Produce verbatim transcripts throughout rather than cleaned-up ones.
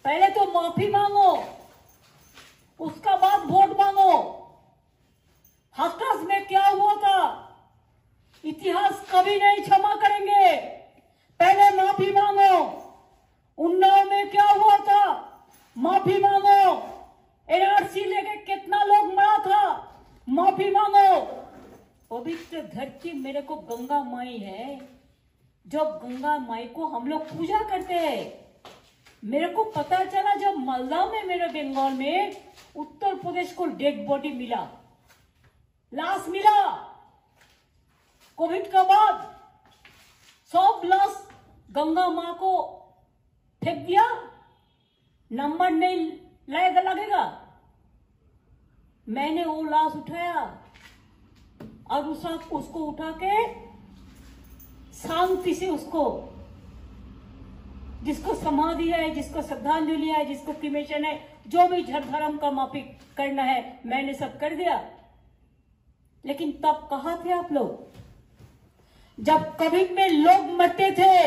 पहले तो माफी मांगो, उसका बाद वोट मांगो। हाथरस में क्या हुआ था इतिहास कभी नहीं क्षमा करेंगे। पहले माफी मांगो। उन्नाव में क्या हुआ था माफी मांगो। एनआरसी लेके कितना लोग मरा था माफी मांगो। पवित्र धरती मेरे को गंगा माई है, जब गंगा माई को हम लोग पूजा करते हैं। मेरे को पता चला जब मालदा में, मेरे बंगाल में, उत्तर प्रदेश को डेड बॉडी मिला, लाश मिला कोविड के बाद, सब लाश गंगा माँ को फेंक दिया। नंबर नहीं लगेगा लगेगा मैंने वो लाश उठाया और उस उसको उठा के शांति से, उसको जिसको समाधि है, जिसको श्रद्धांजलि है, जिसको क्रिमेशन है, जो भी धर्म का माफी करना है, मैंने सब कर दिया। लेकिन तब कहाँ थे आप लोग जब कोविड में लोग मरते थे?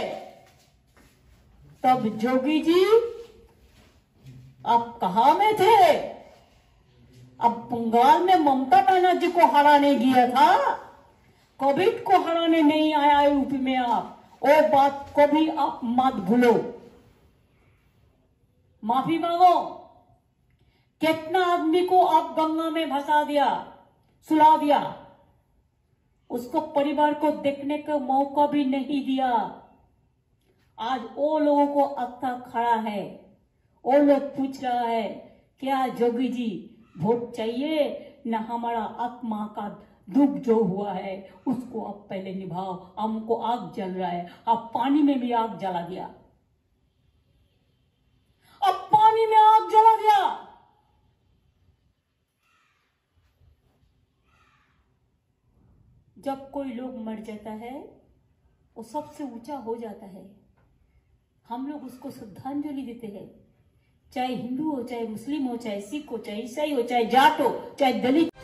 तब जोगी जी आप कहां में थे? अब बंगाल में ममता बनर्जी को हराने गया था, कोविड को हराने नहीं आया यूपी में। आप वो बात को भी आप मत भूलो। माफी मांगो। कितना आदमी को आप गंगा में भसा दिया, सुला दिया, उसको परिवार को देखने का मौका भी नहीं दिया। आज वो लोगों को अक्का खड़ा है, वो लोग पूछ रहा है क्या जोगी जी वोट चाहिए ना, हमारा आत्मा का दुख जो हुआ है उसको आप पहले निभाओ। हमको आग जल रहा है, अब पानी में भी आग जला दिया, अब पानी में आग जला दिया। जब कोई लोग मर जाता है वो सबसे ऊंचा हो जाता है, हम लोग उसको श्रद्धांजलि देते हैं। चाहे हिंदू हो, चाहे मुस्लिम हो, चाहे सिख हो, चाहे ईसाई हो, चाहे जाट हो, चाहे दलित।